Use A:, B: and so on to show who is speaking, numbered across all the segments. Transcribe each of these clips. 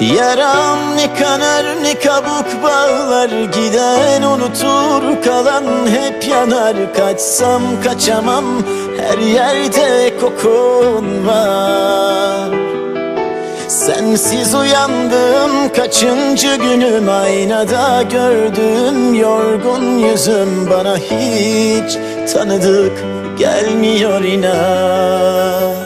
A: Yaram ne kanar ne kabuk bağlar, giden unutur kalan hep yanar. Kaçsam kaçamam, her yerde kokun var. Sensiz uyandım, kaçıncı günüm, aynada gördüm yorgun yüzüm. Bana hiç tanıdık gelmiyor inan.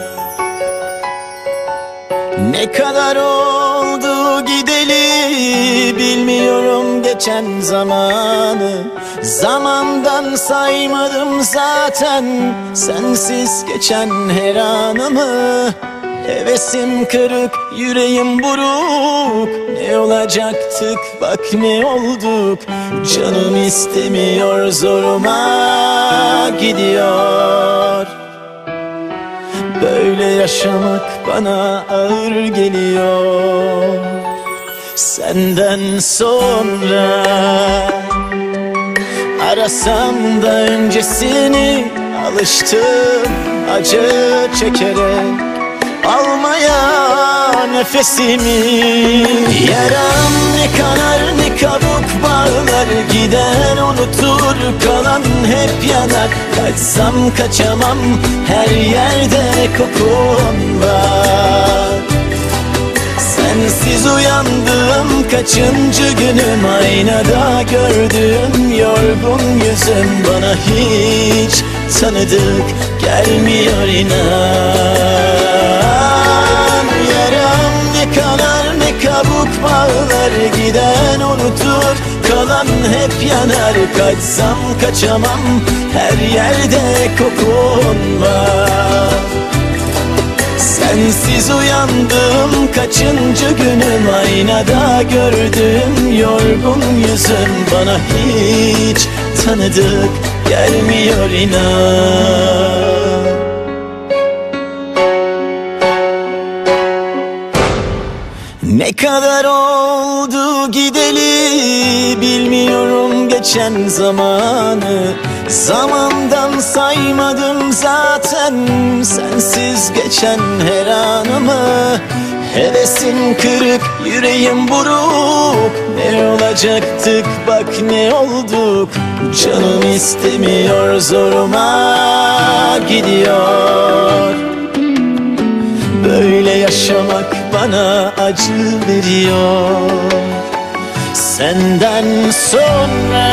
A: Ne kadar oldu gideli, bilmiyorum geçen zamanı. Zamandan saymadım zaten sensiz geçen her anımı. Hevesim kırık, yüreğim buruk, ne olacaktık bak ne olduk. Canım istemiyor, zoruma gidiyor. Böyle yaşamak bana ağır geliyor. Senden sonra arasam da öncesini, alıştım acı çekerek almaya nefesimi. Yaram ne kanar ne kabuk bağlar, giden unutur kalan hep yanar. Kaçsam kaçamam, her yerde kokun var. Sensiz uyandım, kaçıncı günüm, aynada gördüm yorgun yüzüm. Bana hiç tanıdık gelmiyor inan. Yaram ne kanar ne kabuk bağlar, giden unutur kalan hep yanar. Kaçsam kaçamam, her yerde kokun var. Sensiz uyandım, kaçıncı günüm, aynada gördüm yorgun yüzüm. Bana hiç tanıdık gelmiyor inan. Ne kadar oldu gideli, bilmiyorum geçen zamanı. Zamandan saymadım zaten sensiz geçen her anımı. Hevesim kırık, yüreğim buruk, ne olacaktık bak ne olduk. Canım istemiyor, zoruma gidiyor. Böyle yaşamak bana acı veriyor. Senden sonra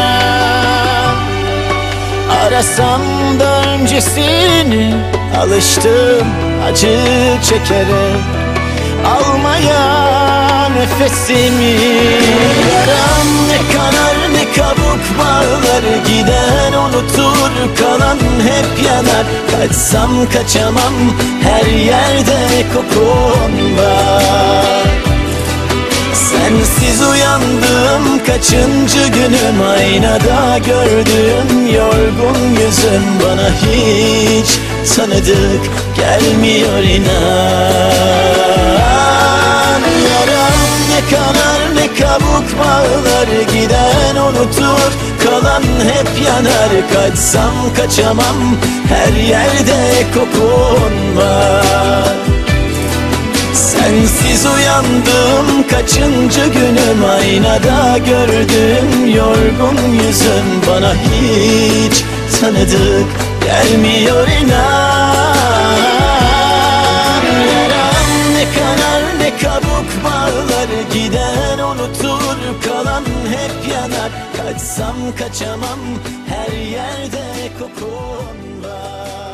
A: arasam da öncesini, alıştım acı çekerek almaya nefesimi. Yaram ne kanar ne kabuk bağlar, giden unutur kalan hep yanar. Kaçsam kaçamam, her yerde kokun var. Sensiz uyandım, kaçıncı günüm, aynada gördüm yorgun yüzüm. Bana hiç tanıdık gelmiyor inan. Yaram ne kanar ne kabuk bağlar, giden unutur kalan hep yanar. Kaçsam kaçamam, her yerde kokun var. Sensiz uyandım, kaçıncı günüm, aynada gördüm yorgun yüzüm. Bana hiç tanıdık gelmiyor inan. Yaram ne kanar ne kabuk bağlar, giden unutur kalan hep yanar. Kaçsam kaçamam, her yerde kokun var.